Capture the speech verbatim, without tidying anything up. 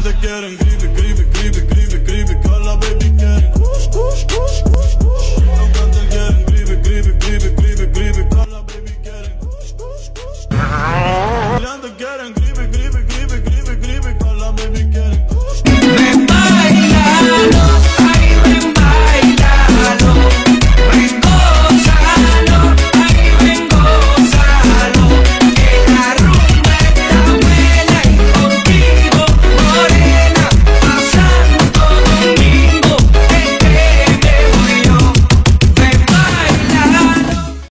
te quieren, gribe, gribe, gribe, gribe, gribe, que a la baby quieren. Kush, kush, kush, kush.